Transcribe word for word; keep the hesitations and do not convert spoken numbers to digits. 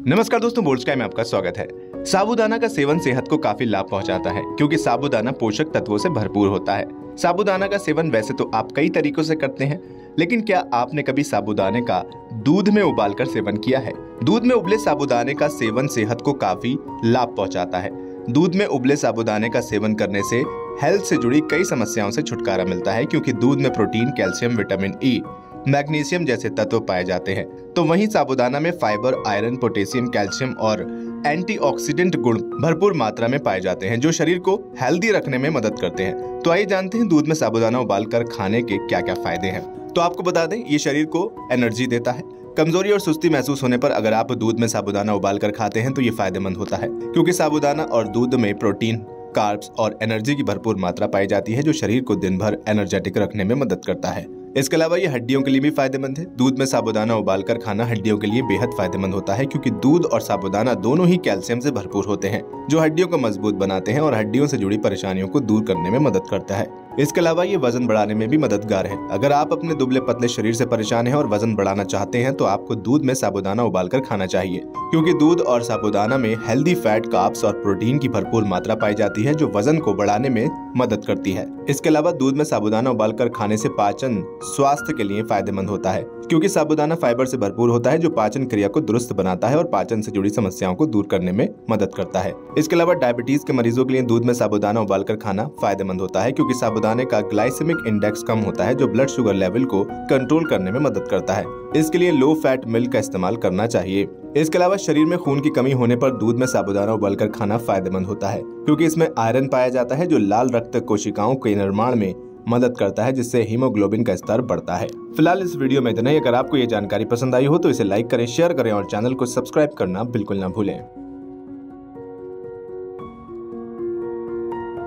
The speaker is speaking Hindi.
नमस्कार दोस्तों, बोल्ड स्काई में आपका स्वागत है। साबूदाना का सेवन सेहत को काफी लाभ पहुंचाता है क्योंकि साबूदाना पोषक तत्वों से भरपूर होता है। साबूदाना का सेवन वैसे तो आप कई तरीकों से करते हैं, लेकिन क्या आपने कभी साबूदाने का दूध में उबालकर सेवन किया है? दूध में उबले साबूदाने का सेवन सेहत को काफी लाभ पहुंचाता है। दूध में उबले साबूदाने का सेवन करने से हेल्थ से जुड़ी कई समस्याओं से छुटकारा मिलता है क्योंकि दूध में protein, calcium, vitamin E, magnesium जैसे तत्व पाए जाते हैं। तो वहीं साबूदाना में फाइबर, आयरन, पोटेशियम, कैल्शियम और एंटीऑक्सीडेंट गुण भरपूर मात्रा में पाए जाते हैं जो शरीर को हेल्दी रखने में मदद करते हैं। तो आइए जानते हैं दूध में साबूदाना उबालकर खाने के क्या क्या फायदे हैं। तो आपको बता दें, ये शरीर को एनर्जी देता है। कमजोरी और सुस्ती महसूस होने पर अगर आप दूध में साबूदाना उबालकर खाते हैं तो ये फायदेमंद होता है क्योंकि साबूदाना और दूध में प्रोटीन, कार्ब्स और एनर्जी की भरपूर मात्रा पाई जाती है जो शरीर को दिन भर एनर्जेटिक रखने में मदद करता है। इसके अलावा ये हड्डियों के लिए भी फायदेमंद है। दूध में साबूदाना उबालकर खाना हड्डियों के लिए बेहद फायदेमंद होता है क्योंकि दूध और साबूदाना दोनों ही कैल्शियम से भरपूर होते हैं जो हड्डियों को मजबूत बनाते हैं और हड्डियों से जुड़ी परेशानियों को दूर करने में मदद करता है। इसके अलावा ये वजन बढ़ाने में भी मददगार है। अगर आप अपने दुबले पतले शरीर से परेशान हैं और वजन बढ़ाना चाहते हैं तो आपको दूध में साबूदाना उबालकर खाना चाहिए क्योंकि दूध और साबूदाना में हेल्दी फैट, कार्ब्स और प्रोटीन की भरपूर मात्रा पाई जाती है जो वजन को बढ़ाने में मदद करती है। इसके अलावा दूध में साबूदाना उबालकर खाने से पाचन स्वास्थ्य के लिए फायदेमंद होता है क्योंकि साबूदाना फाइबर से भरपूर होता है जो पाचन क्रिया को दुरुस्त बनाता है और पाचन से जुड़ी समस्याओं को दूर करने में मदद करता है। इसके अलावा डायबिटीज के मरीजों के लिए दूध में साबूदाना उबालकर खाना फायदेमंद होता है क्योंकि साबूदाने का ग्लाइसेमिक इंडेक्स कम होता है जो ब्लड शुगर लेवल को कंट्रोल करने में मदद करता है। इसके लिए लो फैट मिल्क का इस्तेमाल करना चाहिए। इसके अलावा शरीर में खून की कमी होने पर दूध में साबूदाना उबालकर खाना फायदेमंद होता है क्योंकि इसमें आयरन पाया जाता है जो लाल रक्त कोशिकाओं के निर्माण में मदद करता है जिससे हीमोग्लोबिन का स्तर बढ़ता है। फिलहाल इस वीडियो में इतना ही। अगर आपको ये जानकारी पसंद आई हो तो इसे लाइक करें, शेयर करें और चैनल को सब्सक्राइब करना बिल्कुल ना भूलें।